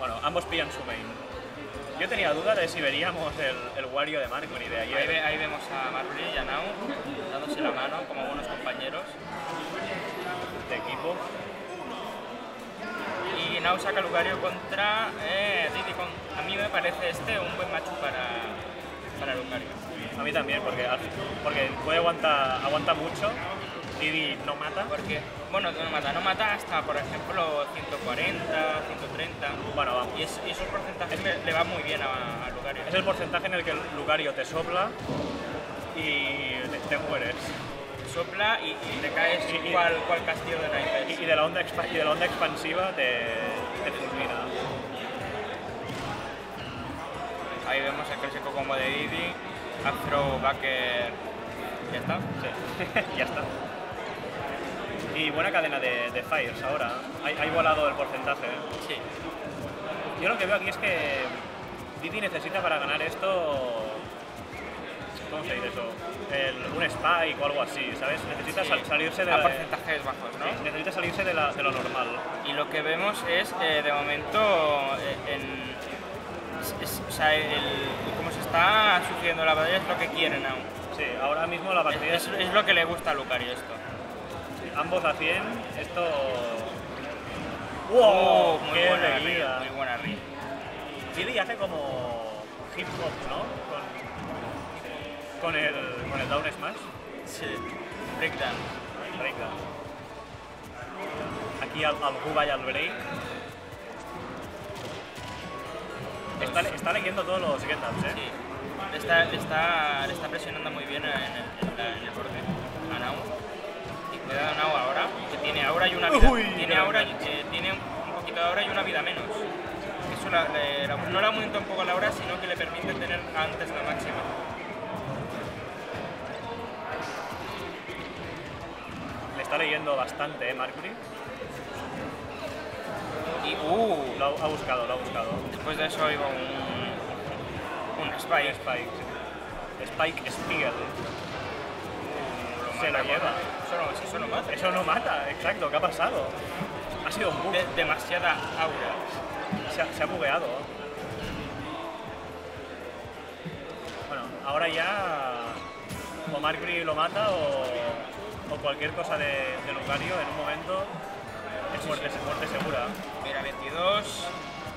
Bueno, ambos pillan su main. Yo tenía duda de si veríamos el Wario de Marcury de ayer. Ahí vemos a Marcury y a Nau dándose la mano como buenos compañeros de equipo. Y Nau saca Lucario contra Diddy. A mí me parece un buen match para Lucario. A mí también, porque puede aguanta mucho. Diddy no mata. Porque, bueno, no mata hasta, por ejemplo, 140, 130. Bueno, vamos. Y esos porcentajes le va muy bien a Lucario. Es el porcentaje en el que Lucario te sopla y te mueres. Sopla y te caes cual castillo de naipes. Y de la onda expansiva te fulmina. Ahí vemos el clásico combo de Diddy. Afro, backer. ¿Ya está? Sí, ya está. Y buena cadena de fires ahora. Ha igualado el porcentaje. Sí. Yo lo que veo aquí es que Diddy necesita para ganar esto... ¿Cómo se dice eso? Un spike o algo así, ¿sabes? Necesita salirse de... A porcentajes bajos, ¿no? Sí, necesita salirse de lo normal. Y lo que vemos es, de momento, cómo se está sucediendo la batalla es lo que quieren aún. Sí, ahora mismo la partida es lo que le gusta a Lucario esto. Ambos a 100, esto... ¡Wow! Muy ¡Qué buena alegría! Muy buena ri. Diddy hace como hip hop, ¿no? Con el down smash. Sí. Breakdown. Aquí al Cuba y al break. Está leyendo todos los get-ups, ¿eh? Sí. Le está presionando muy bien en el borde a Nau. Y cuidado Nau ahora, que tiene aura y una vida. Tiene un poquito de aura y una vida menos. Eso no le aumenta un poco la aura, sino que le permite tener antes la máxima. Le está leyendo bastante, Marcury. Y lo ha buscado. Después de eso iba un Spike. Spike Spiegel. Se la lleva. Eso no mata. Eso no mata, exacto. ¿Qué ha pasado? Ha sido un bug. Demasiada aura. Se ha bugueado. Bueno, ahora ya o Marcury lo mata o cualquier cosa de Lucario en un momento es muerte segura. Mira, 22.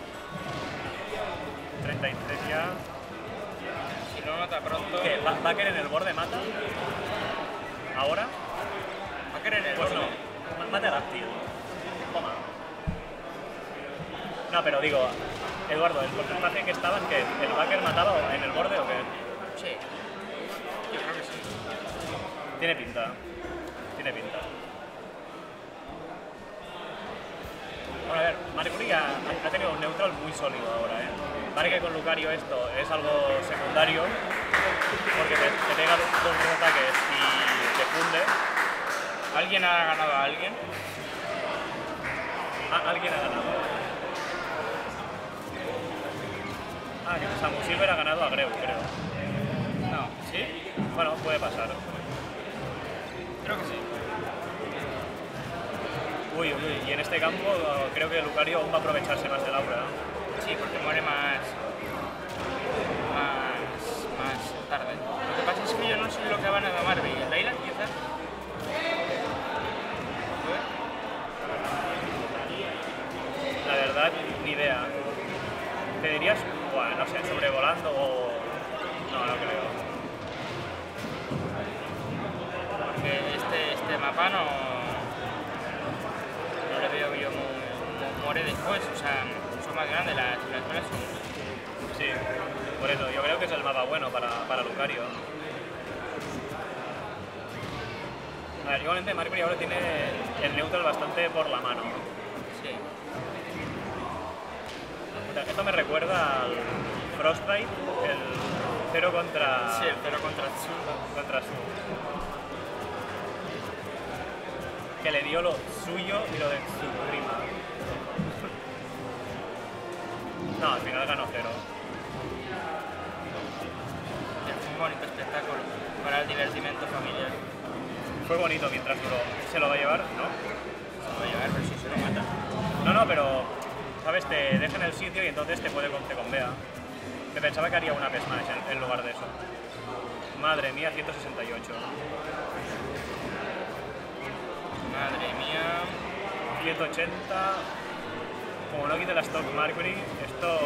33 ya. Si no mata pronto. ¿Qué? ¿Backer en el borde mata? ¿Ahora? Backer en el pues borde. No, mata a Dactyl. Toma. No, pero digo, Eduardo, ¿el porcentaje que estaban que el backer mataba en el borde o qué? Sí. Yo creo que sí. Tiene pinta. Bueno, a ver, Marcury ha tenido un neutral muy sólido ahora, ¿eh? Vale que con Lucario esto es algo secundario, porque te pega dos ataques y te funde. ¿Alguien ha ganado a alguien? Alguien ha ganado. Que Samu Silver ha ganado a Greu, creo. No. ¿Sí? Bueno, puede pasar. Creo que sí. Uy, y en este campo creo que Lucario aún va a aprovecharse más del aura. Sí, porque muere más tarde. Lo que pasa es que yo no sé lo que van a tomar. ¿El Layla quizás? La verdad, ni idea. ¿Te dirías, bueno, no sé, sobrevolando o...? No creo. Porque este mapa no le veo yo muere después, o sea, son más grandes las zonas son... Sí, por eso, yo creo que es el mapa bueno para Lucario. A ver, igualmente Marcury ahora tiene el neutral bastante por la mano. Sí. Esto me recuerda al Frostbite, el 0 contra... Sí, el 0 contra Su. Que le dio lo suyo y lo de su prima. No, al final ganó 0. Es un bonito espectáculo para el divertimento familiar. Fue bonito mientras duró. ¿Se lo va a llevar? ¿No? Se lo va a llevar, pero si se lo mata. No, pero ¿sabes? Te deja en el sitio y entonces te convea. Me pensaba que haría una P Smash en lugar de eso. Madre mía, 168. Madre mía. 180. Como no quite la stock Mercury, esto...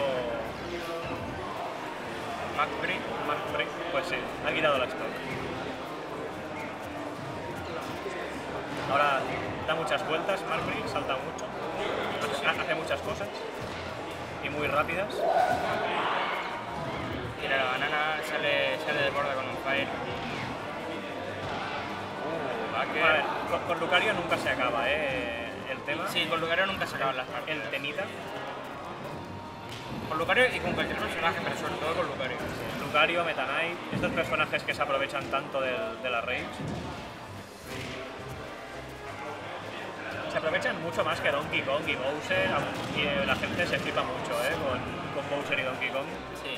Mercury, pues sí, ha quitado la stock. Ahora da muchas vueltas Mercury, salta mucho, hace muchas cosas y muy rápidas. Tira la banana, sale de borda con un fire. A ver, con Lucario nunca se acaba, el tema. Sí, con Lucario nunca se acaban las partes. El temita. Con Lucario y con cualquier personaje, pero sobre todo con Lucario. Lucario, Meta Knight, estos personajes que se aprovechan tanto de la rage. Se aprovechan mucho más que Donkey Kong y Bowser, y la gente se flipa mucho con Bowser y Donkey Kong. Sí.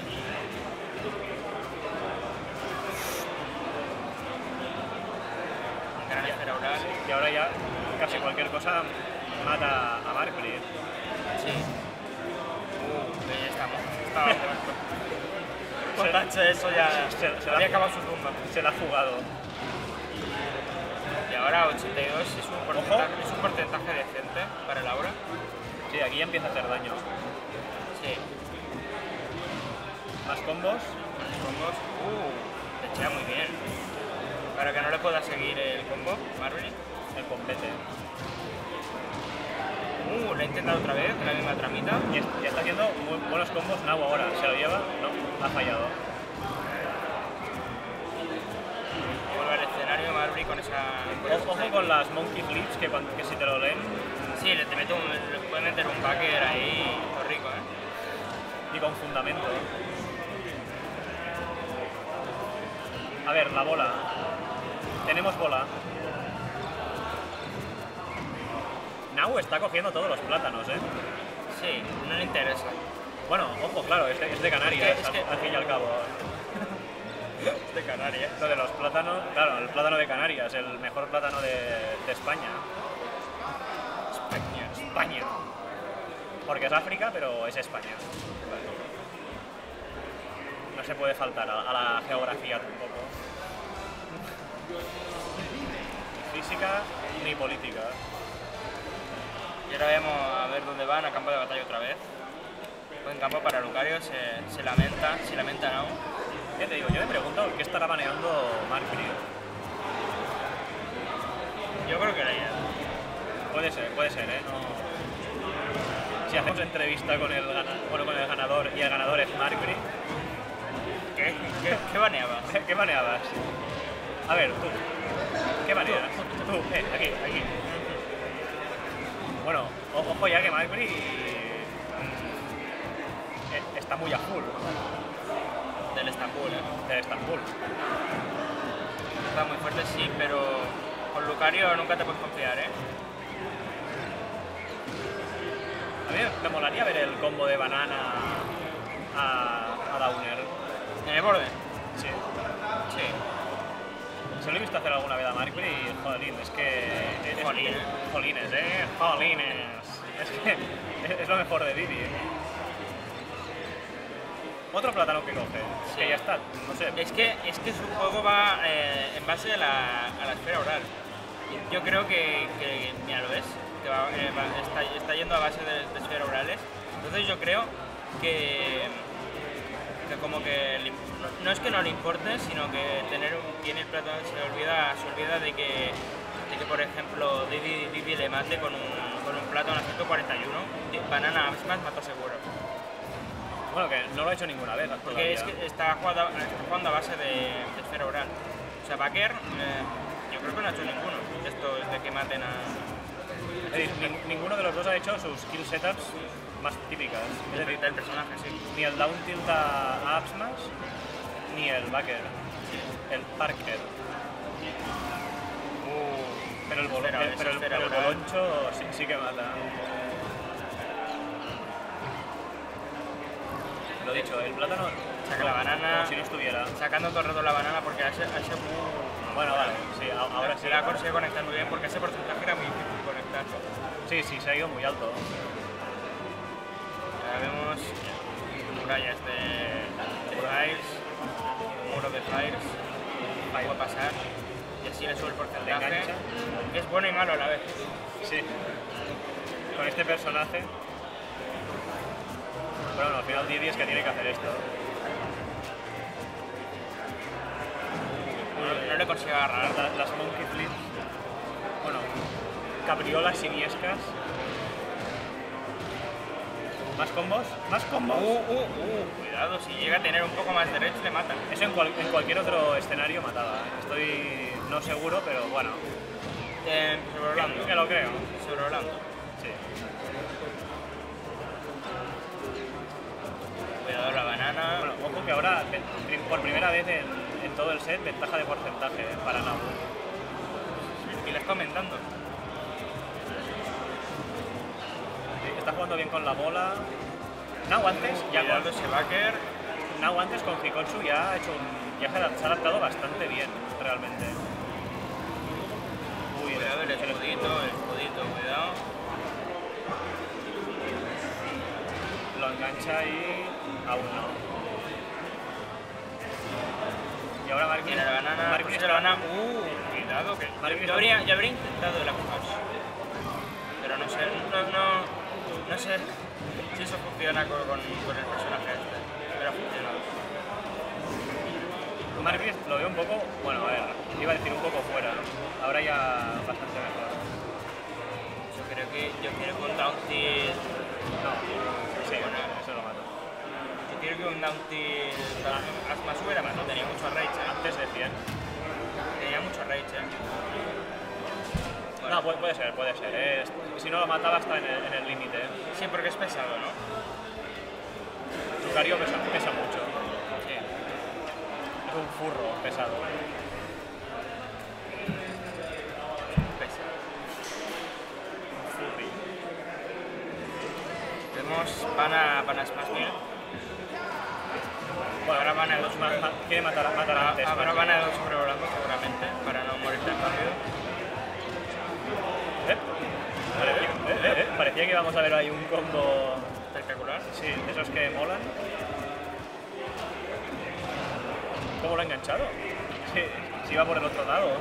Un gran esfera oral. Y ahora ya casi cualquier cosa mata a Mercury. Sí. Ya estamos. Con tache eso ya se había acabado su tumba. Se la ha jugado. Y ahora 82 es un porcentaje decente para el aura. Sí, aquí ya empieza a hacer daño. Sí. Más combos. Más combos. Te echea muy bien. Para que no le pueda seguir el combo, Marvin. El combate. Lo he intentado otra vez, la misma tramita. Y está haciendo muy buenos combos Nau ahora. ¿Se lo lleva? No, ha fallado. Vuelve al escenario Marvin con esa... Ojo con las Monkey Flips, que si te lo leen... Sí, le puede meter un backer ahí, muy rico, Y con fundamento. A ver, la bola. Tenemos bola. Nau está cogiendo todos los plátanos, Sí, no le interesa. Bueno, ojo, claro, es de Canarias, al fin y al cabo. Es de Canarias. Lo de los plátanos, claro, el plátano de Canarias, el mejor plátano de España. España. Porque es África, pero es España. No se puede faltar a la geografía tampoco. Ni física, ni política. Y ahora vemos a ver dónde van, a campo de batalla otra vez. Buen campo para Lucario, se lamenta Nau. Ya te digo, yo me pregunto qué estará baneando Mercury. Yo creo que la idea. Puede ser, No... Si hacemos entrevista con el ganador y el ganador es Mercury. ¿Qué baneabas? ¿Qué baneabas? A ver, tú. ¿Qué baneas? Tú, aquí. Bueno, ojo ya que Mercury está muy a full. Del Estambul, Del Estambul. Está muy fuerte, sí, pero con Lucario nunca te puedes confiar, A mí me molaría ver el combo de banana a Downer. ¿En el borde? Sí. Sí. Se lo he visto hacer alguna vez a Mercury y jolín, es que... Jolines. Jolines. Es que es lo mejor de Didi. Otro plátano que coge, Sí. que ya está, no sé. Es que su juego va en base a la esfera oral. Yo creo que mira, lo ves, que está yendo a base de esferas orales. Entonces yo creo que como que no es que no le importe, sino que tiene el plátano, se olvida de que por ejemplo Didi le mate con un plátano a 141, banana más mata seguro. Bueno, que no lo ha hecho ninguna vez. Porque es que está jugando a base de esfera oral. O sea, Baker, yo creo que no ha hecho ninguno de estos de que maten a... Es decir, ninguno de los dos ha hecho sus kill setups más típicas. Es decir, del personaje, sí. ni el down tilt a up smash, ni el backer. El Parker. Pero el boloncho sí que mata. Lo dicho, el plátano saca la banana, como si no estuviera. Sacando todo el rato la banana porque a ese bueno, vale, sí, ahora sí. La ha conseguido conectar muy bien porque ese porcentaje era muy difícil conectar. Sí, se ha ido muy alto. murallas de Fires, muro de Fires, puede pasar y así le sube el porcentaje, que es bueno y malo a la vez. Sí, con este personaje, pero bueno, al final Didi es que tiene que hacer esto. No le consigo agarrar. Las Monkey Flips, bueno, cabriolas siniescas. ¿Más combos? ¡Más combos! Cuidado, si llega a tener un poco más de reach le matan. Eso en cualquier otro escenario mataba. Estoy no seguro, pero bueno. Sobre Orlando. Que lo creo. Sobre Orlando. Sí. Cuidado la banana. Bueno, ojo que ahora, por primera vez en todo el set, ventaja de porcentaje para Nau. Y le está aumentando. Está jugando bien con la bola. Nau antes, ya Cuidado ese backer. Nau antes con Hikotsu ya ha hecho ya se ha adaptado bastante bien, realmente. Uy, Cuidado el escudito, cuidado. Lo engancha y aún no. Y ahora Marquis. Tiene la banana, Marquis la banana. Cuidado que. Yo habría intentado el approach. Pero no sé, no sé si eso funciona con el personaje este. Pero ha funcionado. Marquis lo veo un poco, bueno, a ver, iba a decir un poco fuera, ¿no? Ahora ya bastante mejor. Yo creo que un down tilt. No, sí, bueno, eso lo mato. Yo creo que un down tilt más hubiera más, no tenía mucho rage, ¿eh? Antes de 100. Tenía mucho rage, ¿eh? Bueno. No, puede ser. Si no lo mataba está en el límite. Sí, porque es pesado, ¿no? Lucario pesa mucho. Sí. Es un furro pesado. Pesa. Furry. Vemos Pana Smash Mill. Bueno, ahora van a 2 quiere matar antes. Ahora van a 2 sobrevolando seguramente, para no morir tan rápido. Parecía que íbamos a ver ahí un combo Espectacular. Sí, de esos que molan. ¿Cómo lo ha enganchado? Sí, va por el otro lado.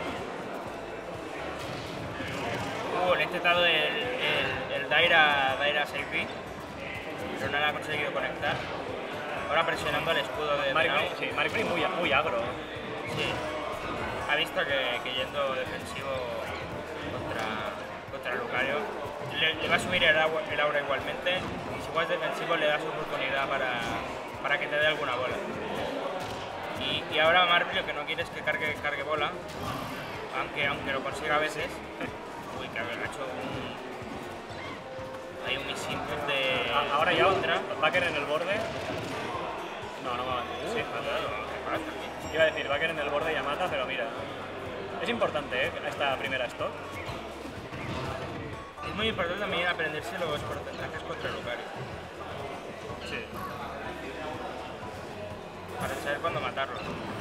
Le he intentado el Daira 6B, pero no le ha conseguido conectar. Ahora presionando el escudo de Maripri, sí, Maripri muy agro. Sí, ha visto que yendo defensivo contra Lucario le va a subir el aura igualmente, y si vas defensivo le das oportunidad para que te dé alguna bola. Y ahora Maripri lo que no quiere es que cargue bola, aunque lo consiga a veces. Uy, que haber hecho hay un misinput de... Ahora ya Backer en el borde. No va. Sí, iba a decir, Backer en el borde ya mata, pero mira. Es importante, esta primera stock. Es muy importante también aprenderse los porcentajes contra Lucario. Sí. Para saber cuándo matarlo.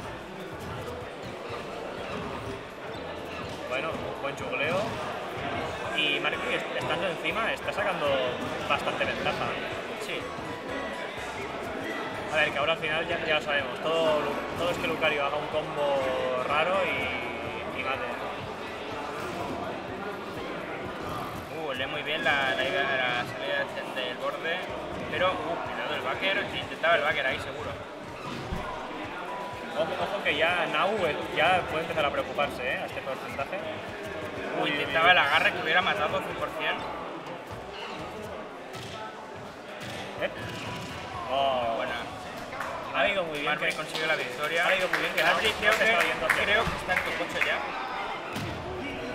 Bueno, buen jugleo. Y Maripri, estando encima, está sacando bastante ventaja. Sí. A ver, que ahora al final ya lo sabemos. Todo es que Lucario haga un combo raro y mate. Lee muy bien la salida del borde, pero cuidado el backer, intentaba el backer ahí seguro. Ojo que ya Nau ya puede empezar a preocuparse a este porcentaje. Intentaba el agarre que hubiera matado 100%. Buena. Ha ido muy bien. Maripri consiguió la victoria. Ha ido muy bien. Maripri creo que está en tu coche ya.